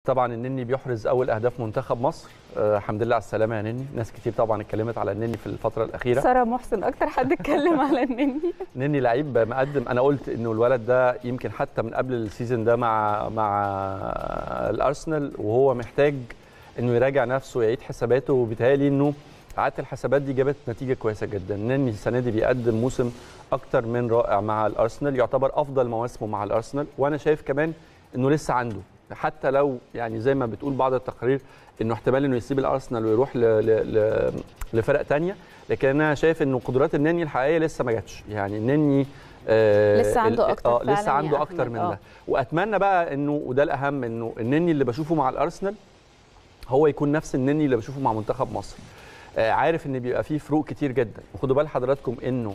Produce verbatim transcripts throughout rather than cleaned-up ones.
طبعا النني بيحرز اول اهداف منتخب مصر. آه الحمد لله على السلامه يا نني. ناس كتير طبعا اتكلمت على النني في الفتره الاخيره. ساره محسن اكتر حد اتكلم على النني. نني لعيب مقدم. انا قلت انه الولد ده يمكن حتى من قبل السيزون ده مع مع الارسنال وهو محتاج انه يراجع نفسه ويعيد حساباته، وبالتالي انه اعاده الحسابات دي جابت نتيجه كويسه جدا. نني السنه دي بيقدم موسم اكتر من رائع مع الارسنال، يعتبر افضل مواسمه مع الارسنال، وانا شايف كمان انه لسه عنده، حتى لو يعني زي ما بتقول بعض التقارير انه احتمال انه يسيب الارسنال ويروح ل ل لفرق ثانيه، لكن انا شايف انه قدرات النني الحقيقيه لسه ما جاتش. يعني النني آه لسه عنده اكتر آه لسه عنده اكتر من ده، واتمنى بقى انه وده الاهم انه النني اللي بشوفه مع الارسنال هو يكون نفس النني اللي بشوفه مع منتخب مصر. آه عارف ان بيبقى فيه فروق كتير جدا، وخدوا بال حضراتكم انه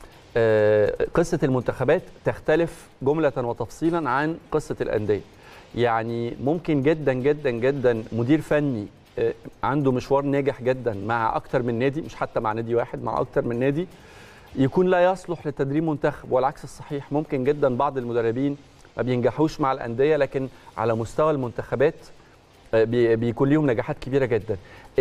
آه قصه المنتخبات تختلف جمله وتفصيلا عن قصه الانديه. يعني ممكن جدا جدا جدا مدير فني عنده مشوار ناجح جدا مع اكتر من نادي، مش حتى مع نادي واحد، مع اكتر من نادي، يكون لا يصلح لتدريب منتخب، والعكس الصحيح. ممكن جدا بعض المدربين ما بينجحوش مع الانديه، لكن على مستوى المنتخبات بيكون ليهم نجاحات كبيره جدا.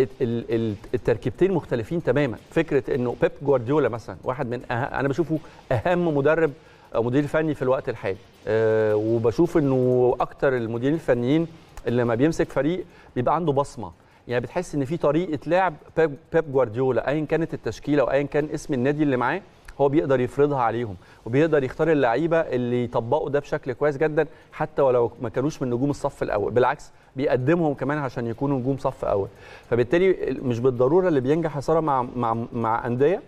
التركيبتين مختلفين تماما. فكره انه بيب جوارديولا مثلا واحد من أه... انا بشوفه اهم مدرب مدير فني في الوقت الحالي، أه وبشوف انه اكتر المديرين الفنيين اللي لما بيمسك فريق بيبقى عنده بصمه. يعني بتحس ان في طريقه لعب بيب, بيب جوارديولا، ايا كانت التشكيله وايا كان اسم النادي اللي معاه، هو بيقدر يفرضها عليهم، وبيقدر يختار اللعيبه اللي يطبقوا ده بشكل كويس جدا، حتى ولو ما كانوش من نجوم الصف الاول، بالعكس بيقدمهم كمان عشان يكونوا نجوم صف اول. فبالتالي مش بالضروره اللي بينجح يا ساره مع مع مع انديه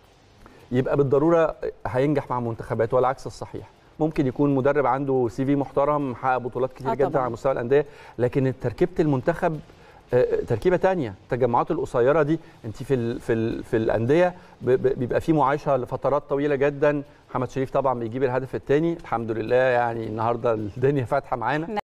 يبقى بالضروره هينجح مع منتخبات، ولا العكس الصحيح. ممكن يكون مدرب عنده سي في محترم، محقق بطولات كتير جدا على مستوى الانديه، لكن تركيبه المنتخب تركيبه ثانيه. التجمعات القصيره دي انت في ال في ال في الانديه بيبقى في معايشه لفترات طويله جدا. محمد شريف طبعا بيجيب الهدف الثاني، الحمد لله يعني النهارده الدنيا فاتحه معانا.